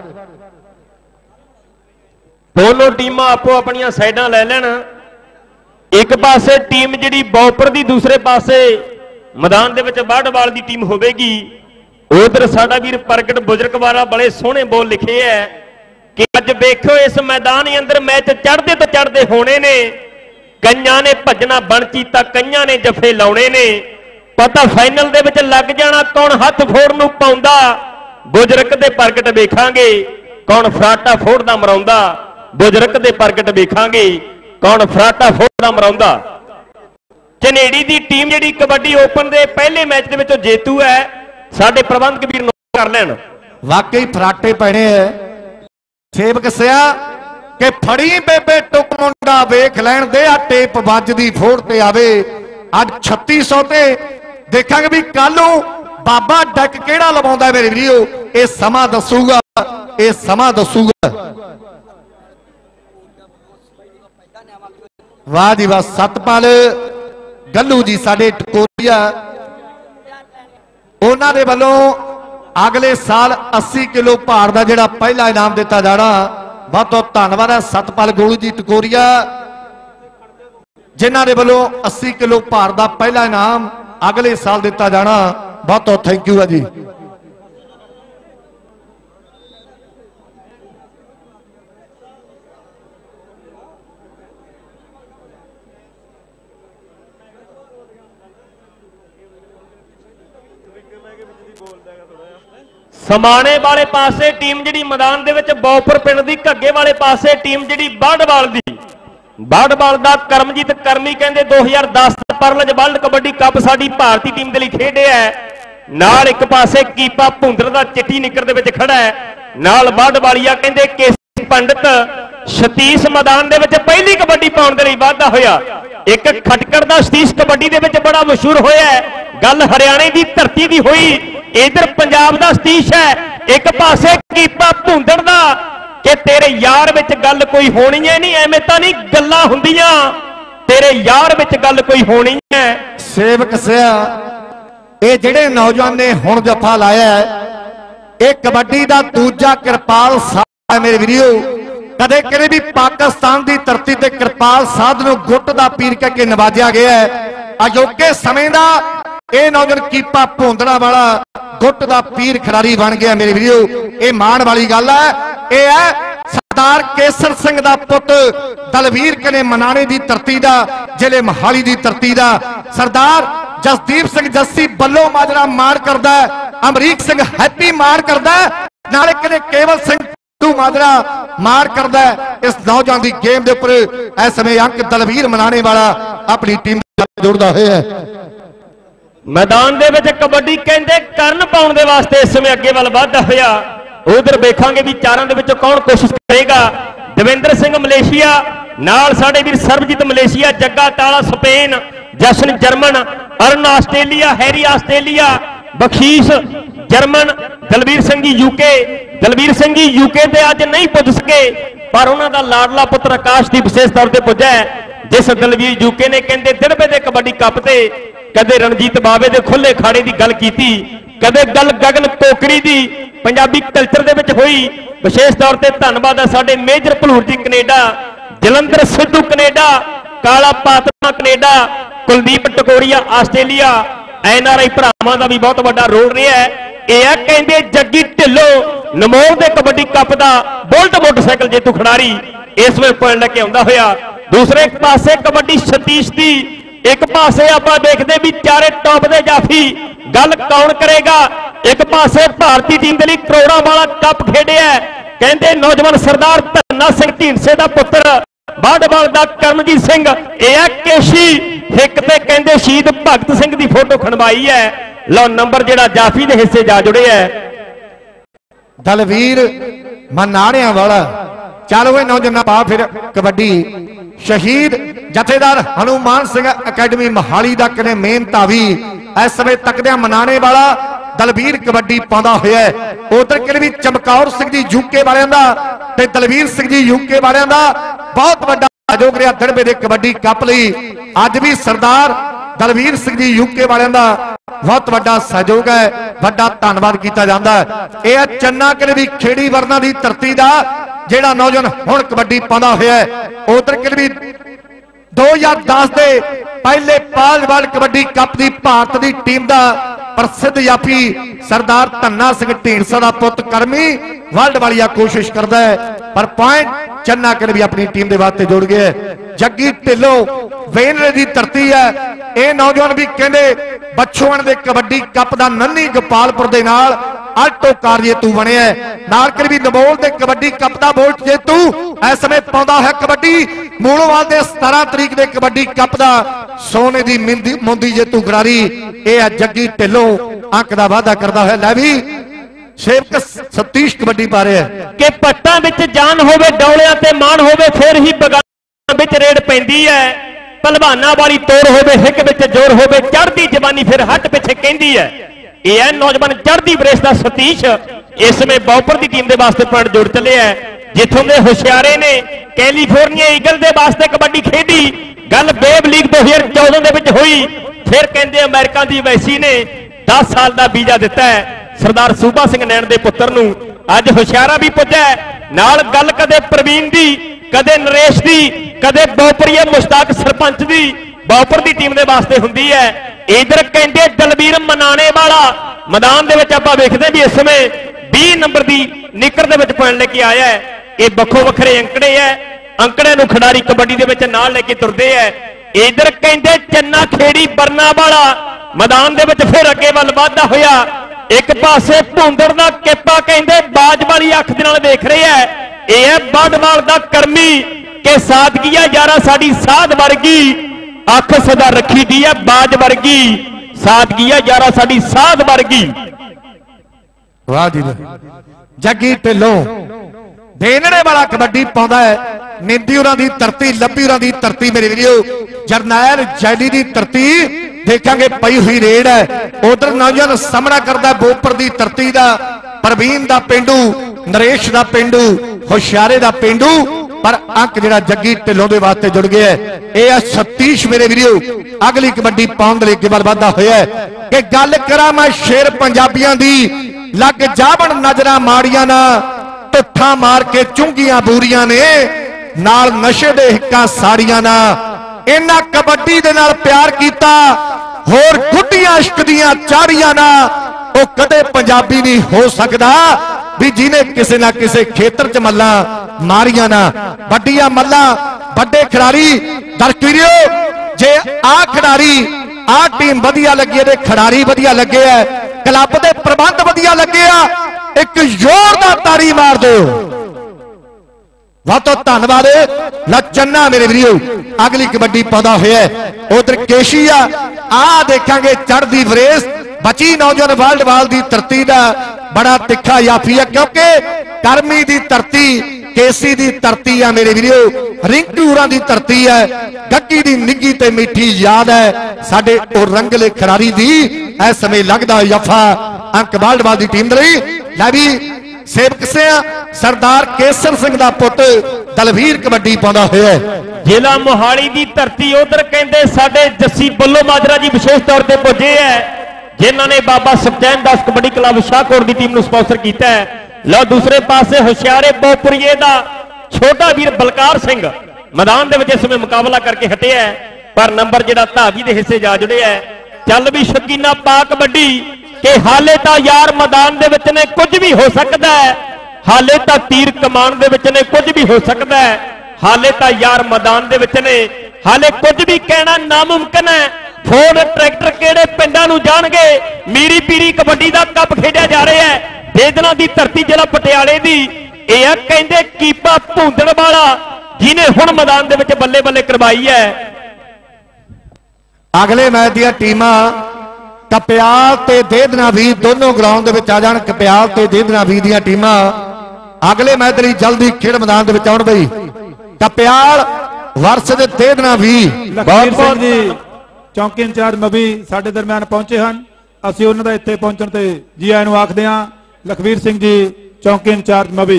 दोनों टीमां आपो अपनियां साइडां ले लैण। एक पासे टीम जिहड़ी बॉपर दी दूसरे पासे मैदान दे विच बाढ़वाल दी टीम होवेगी। उधर साडा वीर प्रगट बुजुर्गवाला बड़े सोहणे बोल लिखे है कि अज वेखो इस मैदान के अंदर मैच चढ़ते तो चढ़ते होने ने। कईयां ने भजना बनचीता कईयां ने जफे लाउणे ने। पता फाइनल दे विच लग जाना कौन हथ फोड़ नूं पाउंदा। बुजुर्ग दे प्रगट वेखांगे कौन फराटा फोड़दा मराउंदा। बुजुर्ग दे प्रगट वेखांगे कौन फराटा फोड़दा मराउंदा। झनेड़ी दी टीम जिहड़ी कबड्डी ओपन दे पहले मैच दे विचों जेतू है साडे प्रबंधक वीर नोट कर लैण। वाकई फराटे पैने है सेवक सिया कि फड़ी बेबे टुक मुंडा वेख लैण दे आ टेप वजदी फोड़ ते आवे। अज 3600 ते देखांगे भी कल बाबा डक केड़ा लवाउंदा मेरे वीडियो ये समा दसूगा ये समा दसूगा। वाह जी वाह सतपाल गल्लू जी साडे टकोरिया उन्हां दे वल्लों अगले साल 80 किलो भार का जिहड़ा पहला इनाम दिता जाना। बहुत बहुत धन्यवाद है सतपाल गोलू जी टकोरिया जिन्हां दे वल्लों 80 किलो भार का पहला इनाम अगले साल दिता जाना। बहुत बहुत थैंक यू है जी। समाने वाले पासे टीम जिहड़ी मैदान दे विच बॉपर पिंड दी घग्गे वाले पासे टीम जिहड़ी बाढ़वाल दी बाढ़वाल दा करमजीत करमी कहंदे 2010 परलज वर्ल्ड कबड्डी कप साडी भारती टीम दे लई खेडिया है। नाल एक पासे कीपा भुंदर दा चिट्टी निकर दे विच खड़ा है। नाल बाढ़वालिया कहंदे केसी पंडित सतीश मैदान दे विच पहली कबड्डी पाउण दे लई वाधा होया। एक खटकड़ दा सतीश कबड्डी दे विच बड़ा मशहूर होया है। गल हरियाणे दी धरती दी होई इधर पंजाब दा सतीश है। एक पासे कीपा भुंदड़ दा कि तेरे यार विच गल कोई होनी है नहीं एवें तां नहीं गल्लां हुंदियां तेरे यार विच गल कोई होनी है। सेवक सिया ये जिहड़े नौजवान ने हुण जफा लाया है ये कबड्डी दा दूजा कृपाल साध है मेरे वीडियो। कदे किते भी पाकिस्तान की धरती ते कृपाल साध नूं गुट दा पीर कह के नवाजिया गया है। अजोके समय दा ये नौजवान कीपा भोंदड़ा वाला गुट दा पीर खिलाड़ी बन गया मेरे वीडियो। ये मान वाली गल है। ये है सरदार केसर सिंह दा पुत दलवीर कने मनाने दी धरती दा जिले मोहाली दी धरती दा सरदार जसदीप सिंह जस्सी बल्लो माजरा मार करदा है। अमरीक सिंह हैप्पी मार करदा है। नाले कने केवल सिंह माजरा मार करदा है। इस नौजवान की गेम के उपर इस समय अंक दलवीर मनाने वाला अपनी टीम जुड़ता है। मैदान दे विच कबड्डी कहंदे करन पाउण दे वास्ते इस समय अगे वल वाधा होया। उधर वेखांगे भी चारां दे विचों कौन कोशिश करेगा। दविंदर सिंह मलेशिया नाल साडे वीर Sarabjit Malaysia Jagga Tala Spain Jashan German Arun Australia, Harry Australia, Bakhshish German, Dalvir Singh ji UK. Dalvir Singh ji UK ते अज नहीं पुज सके, पर उन्हों का लाडला पुत्र आकाशदीप विशेष तौर पर पुजा है, जिस दलवीर यूके ने कहते दिड़बे के कबड्डी कप से कदे रणजीत बावे के खुले खाड़े की गल की, कदे गल गगन कोकरी की पंजाबी कल्चर दे विच हुई। विशेष तौर पर धन्यवाद है साडे Major Bhalur ji Canada, Jalandhar Sidhu Canada, Kala Patma Canada, Kuldeep Takoria Australia. NRI भरावां का भी बहुत बड़ा रोल रहा है। यह कहते जग्गी ढिल्लो नमोल के कबड्डी कप का बुलट मोटरसाइकिल जेतू खिडारी इस वे पॉइंट लेके आंदा होया। दूसरे पासे कबड्डी सतीश की, एक पासे आप देखते भी चारे टॉप के जाफी, गल कौन करेगा। एक पासे भारतीय टीम के लिए करोड़ों वाला कप खेडिया, कहते नौजवान सरदार धन्ना सिंह ढींडसे का पुत्र, बाढ़वाल का करमजीत सिंह, यह केशी हिक ते कहते शहीद भगत सिंह की फोटो खणवाई है। लो नंबर जिहड़ा जाफी के हिस्से जा जुड़े है। दलवीर मनाणिया वाला चलो वे नौजवान पा फिर कबड्डी। शहीद जथेदार हनुमान सिंह अकैडमी मोहाली का कहने मेन धावी इस समय तकदे मनाने वाला दलवीर कबड्डी पाँदा होया है। उधर कहने भी चमकौर सिंह जी यूके वालियां दा ते दलवीर सिंह जी यूके वालियां दा बहुत बड़ा सहयोग रहा दिड़बे दे कबड्डी कप लई। अज भी सरदार दलवीर सिंह जी यूके वालियां दा बहुत बड़ा सहयोग है, बड़ा धन्यवाद किया जाता है। यह चन्ना कहने भी खेड़ी वर्ना की धरती का जेड़ा नौजवान हुण कबड्डी पाँदा होया है। उधर कहने भी 2010 के पहले पाल वर्ल्ड कबड्डी कप की भारत की टीम का प्रसिद्ध जाफी सरदार धन्ना सिंह ढींडसा का पुत करमी वर्ल्ड वाली कोशिश करता है, पर पॉइंट चन्ना कर भी अपनी टीम के वास्ते जुड़ गए। जग्गी ढिल्लो वेनरे की धरती है। यह नौजवान भी कहते बछुआन के कबड्डी कप का नन्ही गोपालपुर के नाल अल्टो कार जेतू बने नाल कर भी नमोल के कबड्डी कप का बोल्ट जेतू इस समय पाँदा है। कबड्डी मूलोवाल के 17 तरीक के कबड्डी कप का सोने की मुंदी जेतू खिडारी यह जग्गी ढिल्लो अंक का वाधा करता है। लै भी सेवक सतीश कबड्डी पा रहे हैं कि पट्टा विच जान होवे डौलियां ते मान होवे फिर ही बगाना विच रेड पैंदी है। पहलवाना वाली तोड़ होवे हिक विच जोर होवे चढ़दी जवानी फिर हट पिछे कहंदी है। यह नौजवान चढ़दी वरेस दा सतीश इस समय बॉपर की टीम के वास्ते पॉइंट जोड़ चले है। जिथों के हुशियारे ने कैलीफोर्निया ईगल के वास्ते कबड्डी खेडी, गल वेब लीग 2014 दे विच हुई। फिर कहते अमेरिका की वैसी ने 10 साल का वीजा दिता है सरदार सूबा सिंह नैन के पुत्र नूं। अज हुशियारा भी पुजा नाल गल कदे प्रवीण दी, कदे नरेश दी, कदे बौपरी मुश्ताक सरपंच दी बौपर की टीम के वास्ते हुंदी है। इधर कहते दलवीर मनाने वाला मैदान के आप वेखते भी इस समय 20 नंबर की निकर के पॉइंट लेके आया है। ये बखो वखरे अंकड़े है, अंकड़े नूं खिडारी कबड्डी के नाल लेके तुरते हैं। इधर कहते चन्ना खेड़ी बरना वाला मैदान के फिर अगे वल वाधा होया। एक पासे भुंदड़ का केपा कहते बाज वाली अख दे नाल देख रहे हैं। यह बाडवाल का करमी के सादगी है यारा साडी साध वर्गी अख सदा रखी दी है बाज वर्गी सादगी है यारा साडी साध वर्गी। वाह जी जग्गी ढिल्लो देनने वाला कबड्डी पाਉਂਦਾ है। निंदी उरां दी धरती, लब्बी उरां दी धरती, मेरे वीडियो जरनैल जैली दी धरती देखांगे पई हुई रेड है। उधर नौजवान सामना करता बोपर की धरती का, प्रवीण का पेंडू, नरेश का पेंडू, हुशियारे का पेंडू, पर अंक जिहड़ा जग्गी ढिल्लों के वास्ते जुड़ गया है। यह सतीश मेरे वीडियो अगली कबड्डी पाउण दे लई वाधा होया है कि गल करा मैं शेर पंजाबियां दी लग जावण नजरां माड़ियां ना टुट्ठा मार के चुंगियां बूरियां ने नाल नशे दे हिक्का साड़ियां ना। इन्हां कबड्डी दे नाल प्यार कीता होर गुड्डियां इश्क दियां चाड़ियां ना। वो कदे पंजाबी नहीं हो सकदा भी जिन्हें किसी ना किसी खेतर च मल्ला मारियां ना। वड्डियां मल्ला वड्डे खिडारी दरकीरियो जे आ खिडारी आ टीम वधिया लगी है, खिडारी वधिया लगे है, क्लब के प्रबंध वधिया लगे आ, एक जोरदार ताड़ी मार दो। बहुत धन्यवाद लचन्ना मेरे वीडियो अगली कबड्डी पाਉਂਦਾ होया है। उधर केशिया आ देखांगे चढ़दी वरेस बची नौजवान वर्ल्ड वाल की धरती का बड़ा तिखा याफी है क्योंकि करमी की धरती केसी दी धरती है मेरे वीरो, रिंकू होरां दी धरती है, गग्गी दी निग्गी ते मीठी याद है साडे ओ रंगले खिडारी दी। इस समय लगदा यफा अंक बाल्डवाल दी टीम दे लई। लै भी सेवक सिंह सरदार केसर सिंह दा पुੱਤ दलवीर कबड्डी पाउंदा होया जिला मोहाली दी धरती उधर कहंदे साडे जस्सी बल्लो माजरा जी विशेष तौर ते पुजे है, जिन्हां ने बाबा सुखचैन दास कबड्डी क्लब शाहकोट दी टीम नूं स्पॉन्सर कीता है। लो दूसरे पासे होशियारे बहुपुरीए दा छोटा वीर बलकार सिंह मैदान दे विच इस समय मुकाबला करके हटिया है, पर नंबर जिहड़ा धावी दे हिस्से जा जुड़िया है। चल भी शकीना पा कबड्डी कि हाले तां यार मैदान दे विच ने कुछ भी हो सकदा है, हाले तां तीर कमान दे विच ने कुछ भी हो सकदा है, हाले तां यार मैदान दे विच ने हाले कुछ भी कहना नामुमकिन है। फोर्ड ट्रैक्टर किहड़े पिंडां नूं जाणगे, मीरी पीरी कबड्डी दा कप खेडिया जा रहा है। देदना दी धरती जिला पटियाले दी यह है कहंदे कीपा भूंदड़ वाला जिन्हें हुण मैदान दे विच बल्ले बल्ले करवाई है। अगले मैच दी टीमां कपियाल ते देदना भी दोनों ग्राउंड दे विच आ जाण। कपियाल ते देदना भी दी टीमां अगले मैच लई जल्दी खेड मैदान दे विच आउण बई। कपियाल वर्ष दे देदना भी बहुत जी चौकी इंचार्ज मवी साडे दरम्यान पहुंचे हैं, असीं उन्हां दा इत्थे पहुंचण ते जी आਇਆਂ ਨੂੰ आखदे हां। लखवीर सिंह जी चौकी इंचार्ज मवी।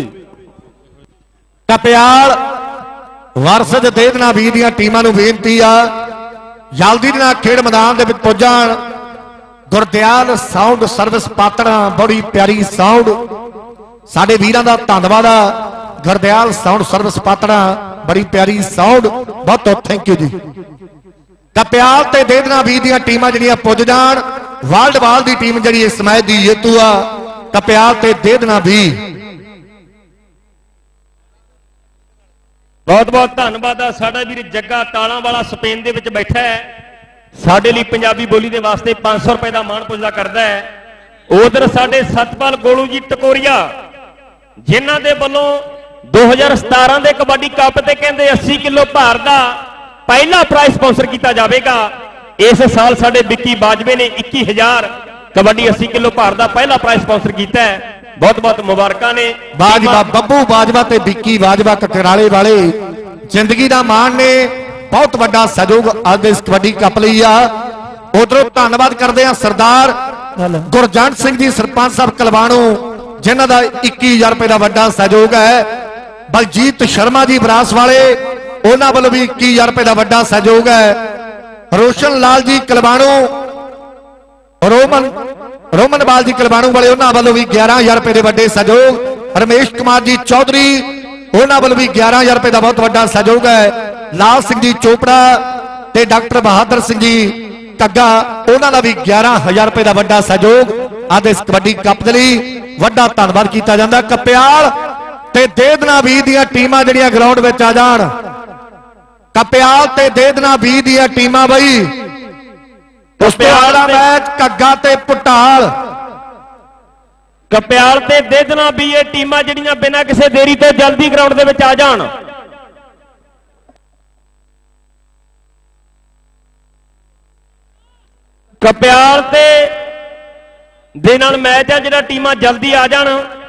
कपियाल वर्ष देदना भी दी टीमां नूं बेनती आ जल्दी दे नाल खेड मैदान दे विच पुज्जण। गुरदयाल साउंड सर्विस पात्रा बड़ी प्यारी साउंड साडे वीरां दा धन्नवाद आ। गुरदयाल साउंड सर्विस पात्रा बड़ी प्यारी साउंड, बहुत थैंक यू जी। कपियाल ते देदना भी दी टीमां जिहड़ियां पुज जाण। वर्ल्ड बाल दी टीम जिहड़ी इस मैच दी जेतू आ कपियाल ते देदना भी। बहुत बहुत धन्नवाद आ साडा वीर जग्गा टालां वाला स्पेन दे विच बैठा है, साडे लई पंजाबी बोली दे वास्ते 500 रुपए का मान पुजदा करदा है। उधर साडे सतपाल गोलू जी टकोरिया जिन्हां दे वल्लों 2017 दे कबड्डी कप ते कहंदे 80 किलो भार दा पहला प्राइज स्पॉन्सर किया जाएगा। इस साल साडे विक्की बाजवे ने 21,000 कबड्डी 80 किलो भार का पहला प्राइज स्पॉन्सर किया है। बहुत बहुत मुबारकां ने बाजवा बब्बू बाजवा ते विक्की बाजवा ककराले वाले जिंदगी का मान ने बहुत बड़ा सहयोग आज इस कबड्डी कप लई आ। उधरों धन्नवाद करते हैं सरदार गुरजंट सिंह जी सरपंच साहब कलवाणू जिन्हां दा 21,000 रुपए का बड़ा सहयोग है। बलजीत शर्मा जी बरास वाले उन्हां वालों भी 21,000 रुपए का बड़ा सहयोग है। रोशन लाल जी कलवाणू रोमन बाल जी कलवाणू वाले उन्हां वालों भी 11,000 रुपए के बड़े सहयोग। रमेश कुमार जी चौधरी उन्हां वालों भी 11,000 रुपए का बहुत बड़ा सहयोग है। लाल सिंह जी चोपड़ा ते डॉक्टर बहादुर सिंह जी कग्गा उन्हां दा भी 11,000 रुपए का बड़ा सहयोग आज इस कबड्डी कप दे लई वड्डा धन्नवाद किया जाता। कपियाल ते देदना भी दी टीमां जिहड़ियां ग्राउंड विच आ जाण। कपियाल ते देदना भी दी टीमां बई कपियाल मैच कग्गा ते पटाल। कपियाल ते देदना भी ये टीमां जिहड़ियां बिना किसी देरी तो जल्दी ग्राउंड दे विच आ जाण। कपियाल ते दे नाल मैच है जिहड़ा टीमां जल्दी आ जाण।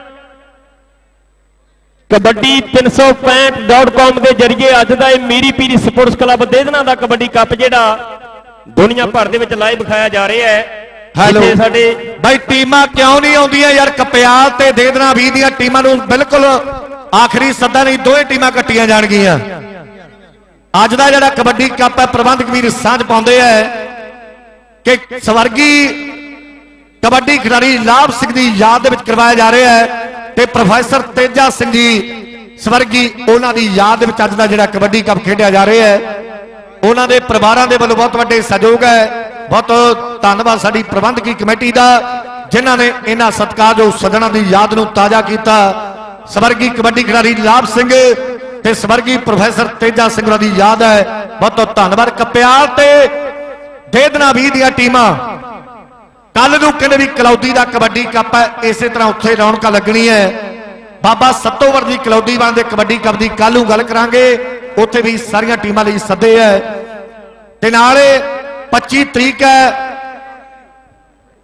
कबड्डी 365.com के जरिए अज का मीरी पीरी स्पोर्ट्स क्लब देदना का कबड्डी कप जिहड़ा दुनिया भर दे विच लाइव दिखाया जा रहा है। हेलो भाई टीमां क्यों नहीं आउंदियां यार? कपियाल ते देदना भी दी टीमां नूं बिल्कुल आखिरी सदा नहीं दोए टीमां कट्टियां जाणगीਆਂ। अज दा जिहड़ा कबड्डी कप है प्रबंधक वीर सांझ पाउंदे है कि स्वर्गी कबड्डी खिडारी लाभ सिंह की याद दे विच करवाया जा रहा है ते प्रोफैसर तेजा सिंह जी स्वर्गी उन्हां दी याद दे विच अज दा जिहड़ा कबड्डी कप खेडिया जा रहा है। उन्हां दे परिवारां दे वल्लों बहुत वड्डे सहयोग है। बहुत धन्नवाद साडी प्रबंधकी कमेटी दा जिन्हां ने इन्हां सत्कारयोग सज्जणां दी याद नूं ताज़ा कीता। स्वर्गी कबड्डी खिडारी लाभ सिंह ते स्वर्गी प्रोफैसर तेजा सिंह दी याद है। बहुत धन्नवाद। कपियाल ते देदना भी दी टीमां कल नूं कहंदे भी कलौदी दा कबड्डी कप है, इसे तरह उत्थे रौनक लगनी है। बाबा सत्तोवर दी कलौदी वाले कबड्डी कप की कल गल करांगे, उत्थे भी सारियां टीमां लई सदे है। ते नाले 25 तरीक है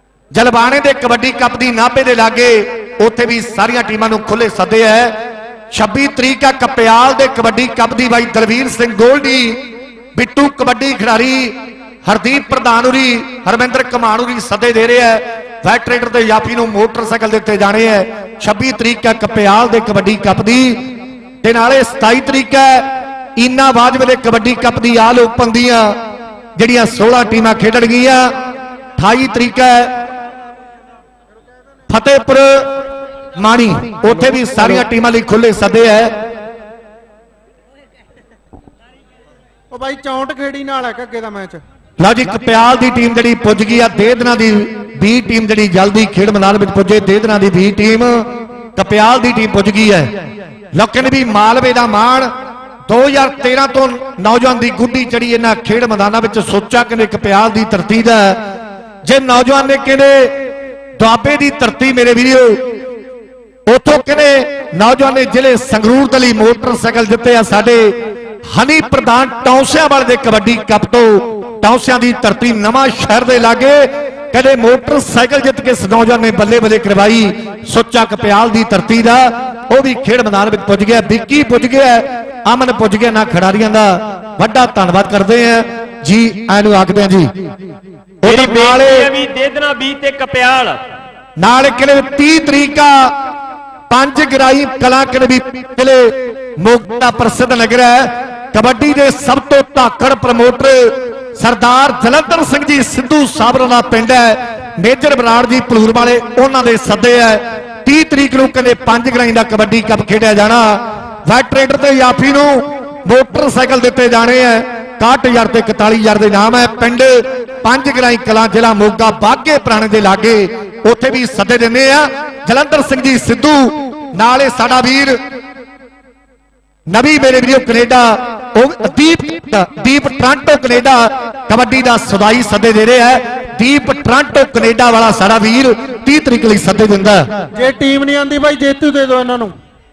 जलबाने दे कबड्डी कप की नाभे दे लागे, उत्थे भी सारियां टीमां नूं खुले सदे है। 26 ਤਰੀਕ ਆ ਕਪਿਆਲ ਦੇ ਕਬੱਡੀ ਕੱਪ ਦੀ ਬਾਈ ਦਲਵੀਰ ਸਿੰਘ ਗੋਲਡੀ ਬਿੱਟੂ ਕਬੱਡੀ ਖਿਡਾਰੀ ਹਰਦੀਪ ਪ੍ਰਧਾਨ ਉਰੀ ਹਰਮਿੰਦਰ ਕਮਾਨ ਉਰੀ ਸੱਦੇ ਦੇ ਰਿਹਾ ਹੈ। ਵੈਟਰੇਟਰ ਤੇ ਯਾਪੀ ਨੂੰ ਮੋਟਰਸਾਈਕਲ ਦਿੱਤੇ ਜਾਣੇ ਹੈ। 26 ਤਰੀਕ ਹੈ ਕਪਿਆਲ ਦੇ ਕਬੱਡੀ ਕੱਪ ਦੀ ਤੇ ਨਾਲੇ 27 ਤਰੀਕ ਹੈ ਇਨਾ ਬਾਜਵੇ ਦੇ ਕਬੱਡੀ ਕੱਪ ਦੀ ਆਲ ਓਪਨ ਦੀਆਂ ਜਿਹੜੀਆਂ 16 ਟੀਮਾਂ ਖੇਡਣਗੀਆਂ। 28 ਤਰੀਕ ਹੈ ਫਤਿਹਪੁਰ ਮਾਣੀ, ਉੱਥੇ ਵੀ ਸਾਰੀਆਂ ਟੀਮਾਂ ਲਈ ਖੁੱਲੇ ਸੱਦੇ ਹੈ। ਉਹ ਬਾਈ 64 ਖੇੜੀ ਨਾਲ ਹੈ ਘੱਗੇ ਦਾ ਮੈਚ। ਲਓ ਜੀ ਕਪਿਆਲ ਦੀ ਟੀਮ ਜਿਹੜੀ ਪੁੱਜ ਗਈ ਆ। ਦੇਦਨਾ ਦੀ 20 ਟੀਮ ਜਿਹੜੀ ਜਲਦੀ ਖੇਡ ਮੈਦਾਨ ਵਿੱਚ ਪੁੱਜੇ। ਦੇਦਨਾ ਦੀ 20 ਟੀਮ ਕਪਿਆਲ ਦੀ ਟੀਮ ਪੁੱਜ ਗਈ ਹੈ। ਲੋਕਾਂ ਨੇ ਵੀ ਮਾਲਵੇ ਦਾ ਮਾਣ 2013 ਤੋਂ ਨੌਜਵਾਨ ਦੀ ਗੁੱਡੀ ਚੜੀ ਇਹਨਾਂ ਖੇਡ ਮੈਦਾਨਾਂ ਵਿੱਚ। ਸੋਚਾ ਕਹਿੰਦੇ ਕਪਿਆਲ ਦੀ ਧਰਤੀ ਦਾ ਜੇ ਨੌਜਵਾਨ ਨੇ ਕਹਿੰਦੇ ਦੁਆਬੇ ਦੀ ਧਰਤੀ ਮੇਰੇ ਵੀਰੋ ਉਥੋਂ ਕਹਿੰਦੇ ਨੌਜਵਾਨ ਨੇ ਜ਼ਿਲ੍ਹੇ ਸੰਗਰੂਰ ਦੇ ਲਈ ਮੋਟਰਸਾਈਕਲ ਜਿੱਤੇ ਆ। ਸਾਡੇ ਹਨੀ ਪ੍ਰਧਾਨ ਟੌਂਸਿਆਂ ਵਾਲੇ ਦੇ ਕਬੱਡੀ ਕੱਪ ਤੋਂ ਟੌਂਸਿਆਂ ਦੀ ਧਰਤੀ ਨਵਾਂ ਸ਼ਹਿਰ ਦੇ ਲਾਗੇ ਕਹਿੰਦੇ ਮੋਟਰਸਾਈਕਲ ਜਿੱਤ ਕੇ ਇਸ ਨੌਜਵਾਨ ਨੇ ਬੱਲੇ ਬੱਲੇ ਕਰਵਾਈ। ਸੋਚਾ ਕਪਿਆਲ ਦੀ ਧਰਤੀ ਦਾ ਉਹ ਵੀ ਖੇਡ ਮੈਦਾਨ ਵਿੱਚ ਪੁੱਜ ਗਿਆ। ਵਿੱਕੀ ਪੁੱਜ ਗਿਆ, ਅਮਨ ਪੁੱਜ ਗਿਆ। ਨਾ ਖਿਡਾਰੀਆਂ ਦਾ ਵੱਡਾ ਧੰਨਵਾਦ ਕਰਦੇ ਆ ਜੀ। ਐਨੂੰ ਆਖਦੇ ਆ ਜੀ ਉਹਦੀ ਨਾਲੇ ਵੀ ਦੇਦਨਾ 20 ਤੇ ਕਪਿਆਲ ਨਾਲ ਕਿਲੇ 30 ਤਰੀਕ ਆ ਪੰਜ ਗਰਾਈ ਕਲਾਂ ਕਿਲੇ ਵੀ ਕਿਲੇ ਮੋਗਾ ਦਾ ਪ੍ਰਸਿੱਧ ਨਗਰ ਹੈ। ਕਬੱਡੀ ਦੇ ਸਭ ਤੋਂ ਧਾਕੜ ਪ੍ਰਮੋਟਰ ਸਰਦਾਰ ਜਲੰਧਰ ਸਿੰਘ ਜੀ ਸਿੱਧੂ ਸਾਬਰ ਦਾ ਪਿੰਡ ਹੈ। ਮੇਜਰ ਬਰਾੜ ਜੀ ਪਲੂਰ ਵਾਲੇ ਉਹਨਾਂ ਦੇ ਸੱਦੇ ਹੈ। 30 ਤਰੀਕ ਨੂੰ ਕਹਿੰਦੇ ਪੰਜ ਗਰਾਈ ਦਾ ਕਬੱਡੀ ਕੱਪ ਖੇਡਿਆ ਜਾਣਾ। ਵੈਟਰੇਟਰ ਤੇ ਯਾਫੀ ਨੂੰ ਮੋਟਰਸਾਈਕਲ ਦਿੱਤੇ ਜਾਣੇ ਹੈ। 61,000 ਤੇ 41,000 ਦੇ ਨਾਮ ਹੈ। ਪਿੰਡ ਪੰਜ ਗਰਾਈ ਕਲਾਂ ਜ਼ਿਲ੍ਹਾ ਮੋਗਾ ਬਾਗੇ ਪੁਰਾਣੇ ਦੇ ਲਾਗੇ ਉੱਥੇ ਵੀ ਸੱਦੇ ਦਿੰਦੇ ਆ। ਜਲੰਧਰ ਸਿੰਘ ਜੀ ਸਿੱਧੂ ਨਾਲੇ ਸਾਡਾ ਵੀਰ ਨਵੀ ਮੇਰੇ ਵੀਰੋ ਕੈਨੇਡਾ ਉਹ ਦੀਪ ਟ੍ਰਾਂਟੋ ਕੈਨੇਡਾ ਕਬੱਡੀ ਦਾ ਸਦਾਈ ਸੱਦੇ ਦੇ ਰਿਹਾ ਹੈ। ਦੀਪ ਟ੍ਰਾਂਟੋ ਕੈਨੇਡਾ ਵਾਲਾ ਸਾਡਾ ਵੀਰ 30 ਤਰੀਕ ਲਈ ਸੱਦੇ ਦਿੰਦਾ। ਜੇ ਟੀਮ ਨਹੀਂ ਆਂਦੀ ਬਾਈ ਜੇਤੂ ਦੇ ਦਿਓ ਇਹਨਾਂ ਨੂੰ।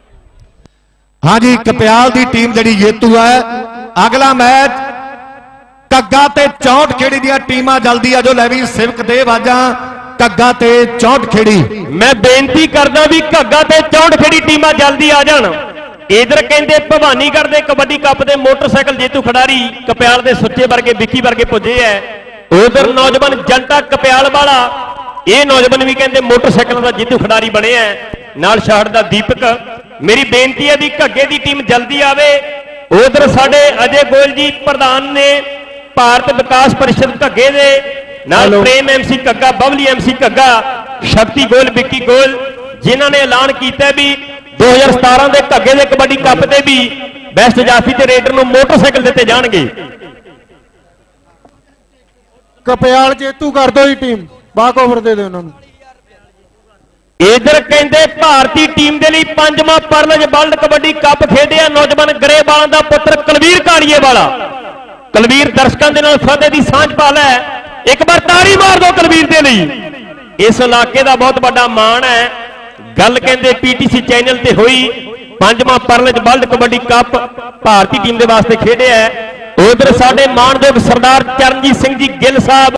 ਹਾਂਜੀ ਕਪਿਆਲ ਦੀ ਟੀਮ ਜਿਹੜੀ ਜੇਤੂ ਹੈ। ਅਗਲਾ ਮੈਚ ਕੱਗਾ ਤੇ 64 ਖੇੜੀ ਦੀਆਂ ਟੀਮਾਂ ਜਲਦੀ ਆ ਜੋ ਲੈ ਵੀ ਸਿਵਕ ਦੇ ਬਾਜਾਂ ਕੱਗਾ ਤੇ 64 ਖੇੜੀ। ਮੈਂ ਬੇਨਤੀ ਕਰਦਾ ਵੀ ਘੱਗਾ ਤੇ 64 ਖੇੜੀ ਟੀਮਾਂ ਜਲਦੀ ਆ ਜਾਣ। ਇਧਰ ਕਹਿੰਦੇ ਭਵਾਨੀਗੜ੍ਹ ਦੇ ਕਬੱਡੀ ਕੱਪ ਦੇ ਮੋਟਰਸਾਈਕਲ ਜੇਤੂ ਖਿਡਾਰੀ ਕਪਿਆਲ ਦੇ ਸੁੱਚੇ ਵਰਗੇ ਵਿੱਕੀ ਵਰਗੇ ਪੁੱਜੇ ਐ। ਉਧਰ ਨੌਜਵਾਨ ਜੰਟਾ ਕਪਿਆਲ ਵਾਲਾ ਇਹ ਨੌਜਵਾਨ ਵੀ ਕਹਿੰਦੇ ਮੋਟਰਸਾਈਕਲਾਂ ਦਾ ਜੇਤੂ ਖਿਡਾਰੀ ਬਣੇ ਐ। ਨਾਲ ਛਾੜ ਦਾ ਦੀਪਕ। ਮੇਰੀ ਬੇਨਤੀ ਹੈ ਵੀ ਘੱਗੇ ਦੀ ਟੀਮ ਜਲਦੀ ਆਵੇ। ਉਧਰ ਸਾਡੇ ਅਜੇ ਗੋਇਲ ਜੀ ਪ੍ਰਧਾਨ ਨੇ ਭਾਰਤ ਵਿਕਾਸ ਪਰਿਸ਼ਦ ਘੱਗੇ ਦੇ ਨਾਲ ਪ੍ਰੇਮ ਐਮਸੀ ਘੱਗਾ ਬਬਲੀ ਐਮਸੀ ਘੱਗਾ ਸ਼ਕਤੀ ਗੋਇਲ ਵਿੱਕੀ ਗੋਇਲ ਜਿਨ੍ਹਾਂ ਨੇ ਐਲਾਨ ਕੀਤਾ ਵੀ 2017 ਦੇ ਘੱਗੇ ਦੇ ਕਬੱਡੀ ਕੱਪ ਤੇ ਵੀ ਬੈਸਟ ਜਾਫੀ ਤੇ ਰੇਡਰ ਨੂੰ ਮੋਟਰਸਾਈਕਲ ਦਿੱਤੇ ਜਾਣਗੇ। ਕਪਿਆਲ ਜੇਤੂ ਕਰ ਦੋ ਹੀ ਟੀਮ ਬਾਕ ਓਵਰ ਦੇ ਦਿਓ ਉਹਨਾਂ ਨੂੰ। ਇਧਰ ਕਹਿੰਦੇ ਭਾਰਤੀ ਟੀਮ ਦੇ ਲਈ ਪੰਜਵਾਂ ਪਰਲਜ ਵਰਲਡ ਕਬੱਡੀ ਕੱਪ ਖੇਡਿਆ ਨੌਜਵਾਨ ਗਰੇਵਾਲਾਂ ਦਾ ਪੁੱਤਰ ਕੁਲਵੀਰ ਕਾਲੀਏ ਵਾਲਾ। ਕੁਲਵੀਰ ਦਰਸ਼ਕਾਂ ਦੇ ਨਾਲ ਫਤਿਹ ਦੀ ਸਾਂਝ ਪਾ ਲੈ। ਇੱਕ ਵਾਰ ਤਾੜੀ ਮਾਰ ਦਿਓ ਕੁਲਵੀਰ ਦੇ ਲਈ। ਇਸ ਇਲਾਕੇ ਦਾ ਬਹੁਤ ਵੱਡਾ ਮਾਣ ਹੈ। ਗੱਲ ਕਹਿੰਦੇ ਪੀਟੀਸੀ ਚੈਨਲ ਤੇ ਹੋਈ। ਪੰਜਵਾਂ ਪਰਲਜ ਵਰਲਡ ਕਬੱਡੀ ਕੱਪ ਭਾਰਤੀ ਟੀਮ ਦੇ ਵਾਸਤੇ ਖੇਡਿਆ। ਉਧਰ ਸਾਡੇ ਮਾਣਯੋਗ ਸਰਦਾਰ ਚਰਨਜੀਤ ਸਿੰਘ ਜੀ ਗਿੱਲ ਸਾਹਿਬ